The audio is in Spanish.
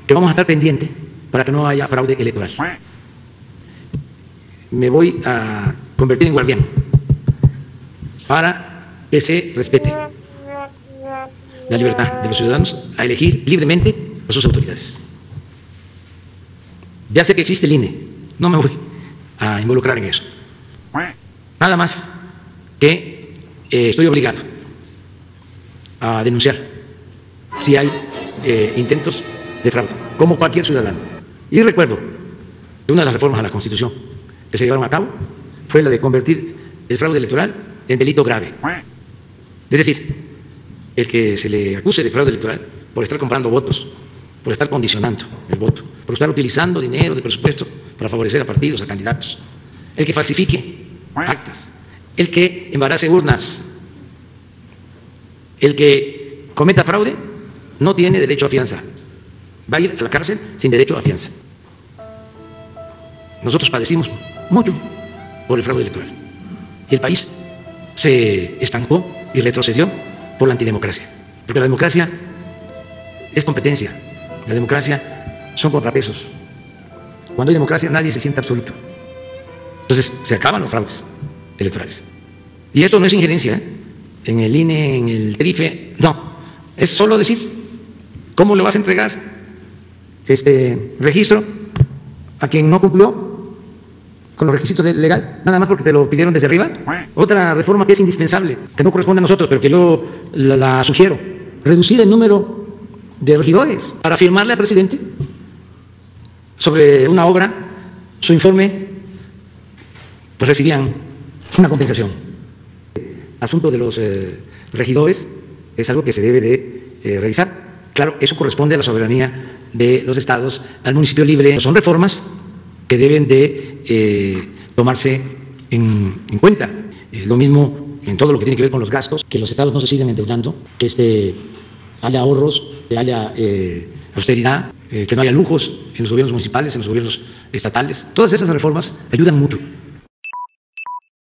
que vamos a estar pendientes para que no haya fraude electoral. Me voy a convertir en guardián para que se respete la libertad de los ciudadanos a elegir libremente a sus autoridades. Ya sé que existe el INE, no me voy a involucrar en eso. Nada más que estoy obligado a denunciar si hay intentos de fraude, como cualquier ciudadano. Y recuerdo que una de las reformas a la Constitución que se llevaron a cabo fue la de convertir el fraude electoral en delito grave. Es decir, el que se le acuse de fraude electoral por estar comprando votos, por estar condicionando el voto, por estar utilizando dinero de presupuesto para favorecer a partidos, a candidatos, el que falsifique actas, el que embarace urnas, el que cometa fraude, no tiene derecho a fianza. Va a ir a la cárcel sin derecho a fianza. Nosotros padecimos mucho por el fraude electoral. Y el país se estancó y retrocedió por la antidemocracia. Porque la democracia es competencia. La democracia son contrapesos. Cuando hay democracia nadie se siente absoluto. Entonces se acaban los fraudes electorales. Y esto no es injerencia en el INE, en el TRIFE, no. Es solo decir cómo le vas a entregar este registro a quien no cumplió con los requisitos legal, nada más porque te lo pidieron desde arriba. Otra reforma que es indispensable, que no corresponde a nosotros, pero que yo la sugiero, reducir el número de regidores para firmarle al presidente sobre una obra, su informe, pues recibían una compensación. El asunto de los regidores es algo que se debe de revisar. Claro, eso corresponde a la soberanía de los estados, al municipio libre. Son reformas que deben de tomarse en cuenta. Lo mismo en todo lo que tiene que ver con los gastos, que los estados no se sigan endeudando, que haya ahorros, que haya austeridad, que no haya lujos en los gobiernos municipales, en los gobiernos estatales. Todas esas reformas ayudan mucho